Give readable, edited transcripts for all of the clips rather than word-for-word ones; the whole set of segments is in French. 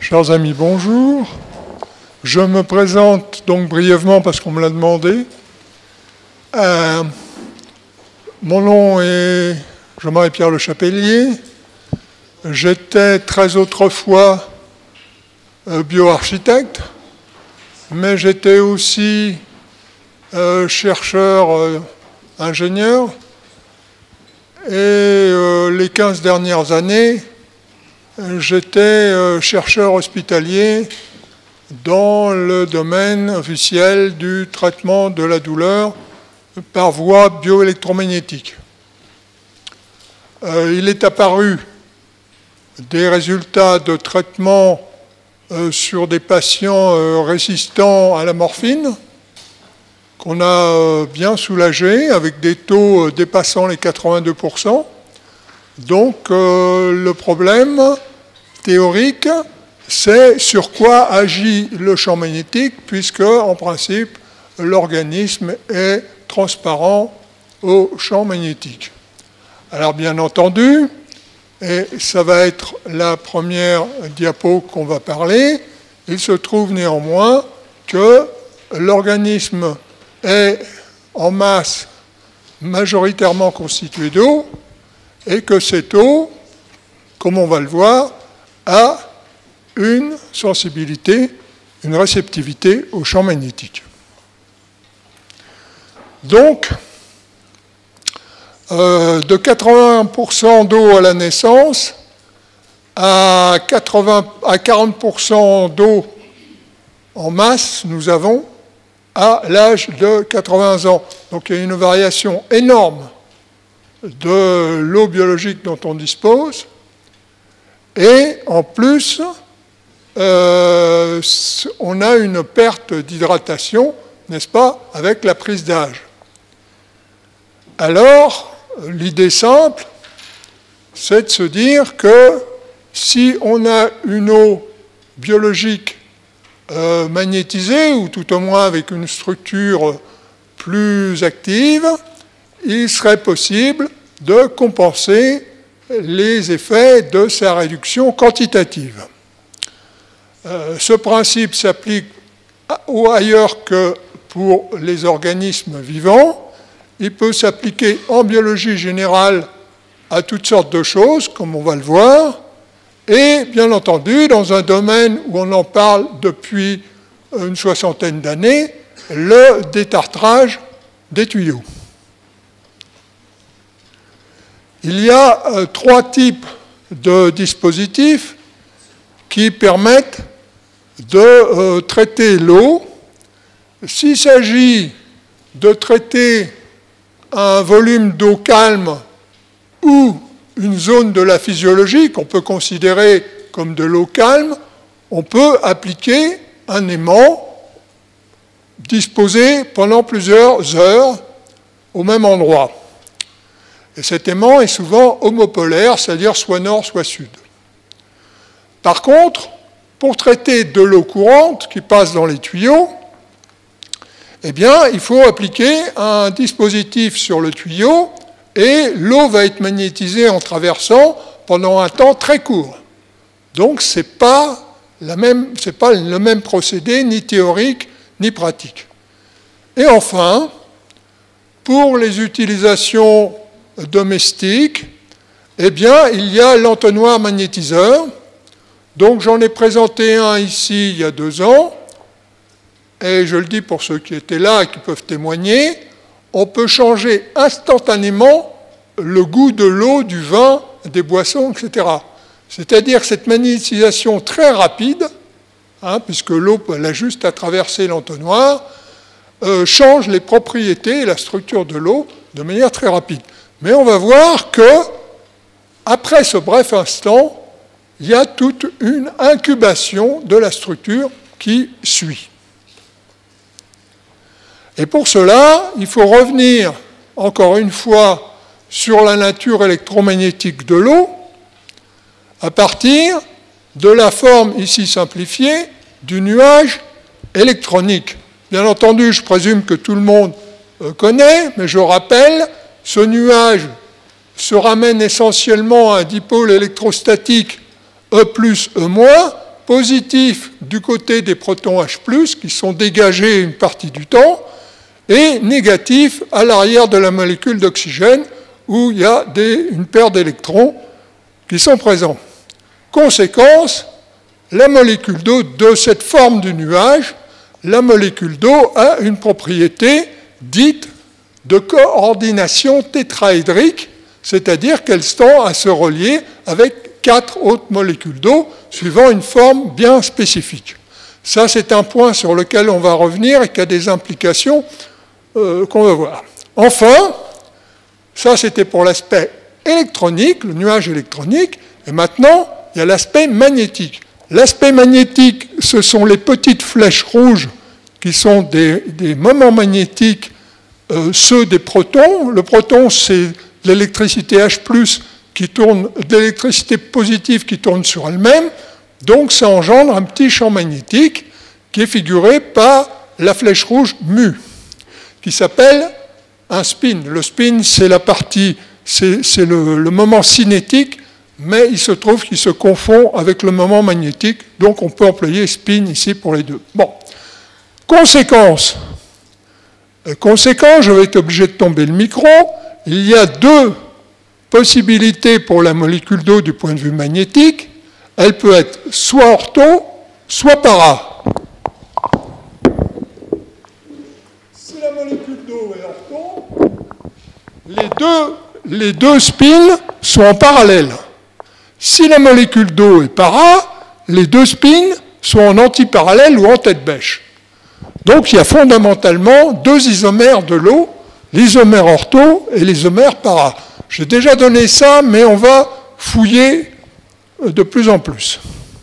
Chers amis, bonjour. Je me présente donc brièvement parce qu'on me l'a demandé. Mon nom est Jean-Marie-Pierre Le Chapelier. J'étais très autrefois bioarchitecte, mais j'étais aussi chercheur ingénieur. Et les 15 dernières années, j'étais chercheur hospitalier dans le domaine officiel du traitement de la douleur par voie bioélectromagnétique. Il est apparu des résultats de traitement sur des patients résistants à la morphine qu'on a bien soulagés avec des taux dépassant les 82%. Donc le problème théorique, c'est sur quoi agit le champ magnétique, puisque en principe, l'organisme est transparent au champ magnétique. Alors bien entendu, et ça va être la première diapo qu'on va parler, il se trouve néanmoins que l'organisme est en masse majoritairement constitué d'eau, et que cette eau, comme on va le voir, a une sensibilité, une réceptivité au champ magnétique. Donc, de 80% d'eau à la naissance à 40% d'eau en masse, nous avons à l'âge de 80 ans. Donc il y a une variation énorme de l'eau biologique dont on dispose, et en plus, on a une perte d'hydratation, n'est-ce pas, avec la prise d'âge. Alors, l'idée simple, c'est de se dire que si on a une eau biologique magnétisée, ou tout au moins avec une structure plus active, il serait possible de compenser les effets de sa réduction quantitative. Ce principe s'applique ailleurs que pour les organismes vivants. Il peut s'appliquer en biologie générale à toutes sortes de choses, comme on va le voir, et bien entendu, dans un domaine où on en parle depuis une soixantaine d'années, le détartrage des tuyaux. Il y a trois types de dispositifs qui permettent de traiter l'eau. S'il s'agit de traiter un volume d'eau calme ou une zone de la physiologie qu'on peut considérer comme de l'eau calme, on peut appliquer un aimant disposé pendant plusieurs heures au même endroit. Et cet aimant est souvent homopolaire, c'est-à-dire soit nord, soit sud. Par contre, pour traiter de l'eau courante qui passe dans les tuyaux, eh bien, il faut appliquer un dispositif sur le tuyau et l'eau va être magnétisée en traversant pendant un temps très court. Donc, ce n'est pas le même procédé, ni théorique, ni pratique. Et enfin, pour les utilisations domestiques, eh bien, il y a l'entonnoir magnétiseur. Donc, j'en ai présenté un ici il y a 2 ans. Et je le dis pour ceux qui étaient là et qui peuvent témoigner, on peut changer instantanément le goût de l'eau, du vin, des boissons, etc. C'est-à-dire cette magnétisation très rapide, puisque l'eau, elle a juste à traverser l'entonnoir, change les propriétés et la structure de l'eau de manière très rapide. Mais on va voir que, après ce bref instant, il y a toute une incubation de la structure qui suit. Et pour cela, il faut revenir encore une fois sur la nature électromagnétique de l'eau à partir de la forme ici simplifiée du nuage électronique. Bien entendu, je présume que tout le monde connaît, mais je rappelle, ce nuage se ramène essentiellement à un dipôle électrostatique E plus E-, positif du côté des protons H+, qui sont dégagés une partie du temps, et négatif à l'arrière de la molécule d'oxygène, où il y a une paire d'électrons qui sont présents. Conséquence, la molécule d'eau de cette forme du nuage, la molécule d'eau a une propriété dite de coordination tétraédrique, c'est-à-dire qu'elle tend à se relier avec 4 autres molécules d'eau, suivant une forme bien spécifique. Ça, c'est un point sur lequel on va revenir et qui a des implications qu'on va voir. Enfin, ça, c'était pour l'aspect électronique, le nuage électronique, et maintenant, il y a l'aspect magnétique. L'aspect magnétique, ce sont les petites flèches rouges qui sont des moments magnétiques, ceux des protons. Le proton, c'est l'électricité H+, qui tourne, d'électricité positive qui tourne sur elle-même, donc ça engendre un petit champ magnétique qui est figuré par la flèche rouge mu, qui s'appelle un spin. Le spin, c'est la partie, c'est le moment cinétique, mais il se trouve qu'il se confond avec le moment magnétique, donc on peut employer spin ici pour les deux. Bon. Conséquence, je vais être obligé de tomber le micro. Il y a deux possibilités pour la molécule d'eau du point de vue magnétique. Elle peut être soit ortho, soit para. Si la molécule d'eau est ortho, les deux spins sont en parallèle. Si la molécule d'eau est para, les deux spins sont en antiparallèle ou en tête-bêche. Donc il y a fondamentalement deux isomères de l'eau, l'isomère ortho et l'isomère para. J'ai déjà donné ça, mais on va fouiller de plus en plus.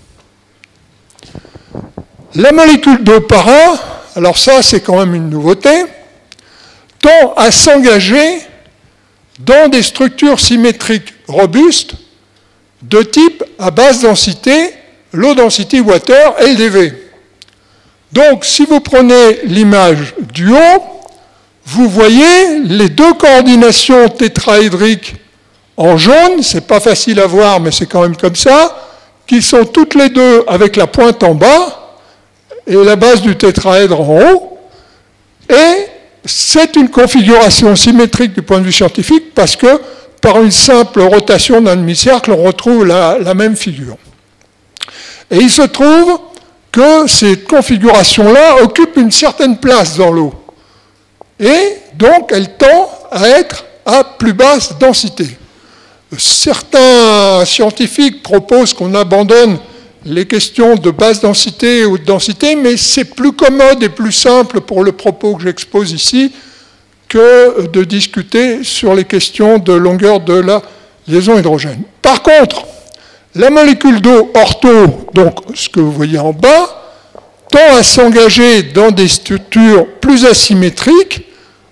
La molécule d'eau para, alors ça c'est quand même une nouveauté, tend à s'engager dans des structures symétriques robustes de type à basse densité, low density water, LDV. Donc, si vous prenez l'image du haut, vous voyez les deux coordinations tétraédriques en jaune, c'est pas facile à voir, mais c'est quand même comme ça, qui sont toutes les deux avec la pointe en bas et la base du tétraèdre en haut. Et c'est une configuration symétrique du point de vue scientifique parce que par une simple rotation d'un demi-cercle, on retrouve la même figure. Et il se trouve que ces configurations-là occupent une certaine place dans l'eau. Et donc, elles tendent à être à plus basse densité. Certains scientifiques proposent qu'on abandonne les questions de basse densité ou de densité, mais c'est plus commode et plus simple pour le propos que j'expose ici que de discuter sur les questions de longueur de la liaison hydrogène. Par contre, la molécule d'eau ortho, donc ce que vous voyez en bas, tend à s'engager dans des structures plus asymétriques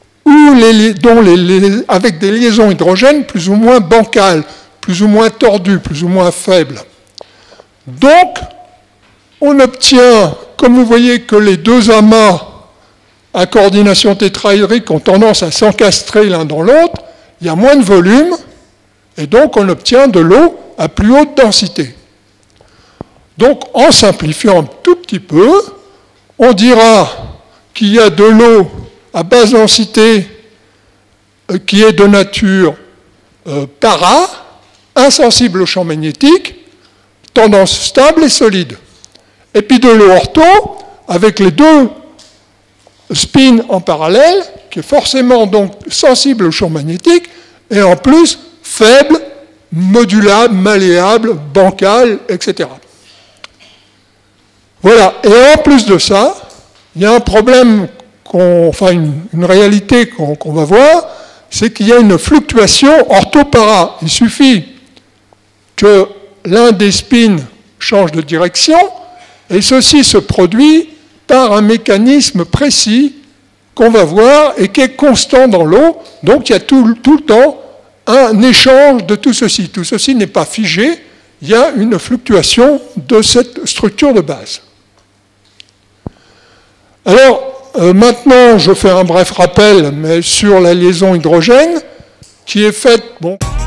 avec des liaisons hydrogènes plus ou moins bancales, plus ou moins tordues, plus ou moins faibles. Donc, on obtient, comme vous voyez que les deux amas à coordination tétraédrique ont tendance à s'encastrer l'un dans l'autre, il y a moins de volume, et donc on obtient de l'eau à plus haute densité. Donc, en simplifiant un tout petit peu, on dira qu'il y a de l'eau à basse densité qui est de nature para, insensible au champ magnétique, tendance stable et solide. Et puis de l'eau ortho, avec les deux spins en parallèle, qui est forcément donc sensible au champ magnétique, et en plus faible, modulable, malléable, bancal, etc. Voilà. Et en plus de ça, il y a un problème, une réalité qu'on va voir, c'est qu'il y a une fluctuation ortho-para. Il suffit que l'un des spins change de direction, et ceci se produit par un mécanisme précis qu'on va voir et qui est constant dans l'eau. Donc il y a tout le temps un échange de tout ceci. Tout ceci n'est pas figé, il y a une fluctuation de cette structure de base. Alors, maintenant, je fais un bref rappel, mais sur la liaison hydrogène, qui est faite... Bon.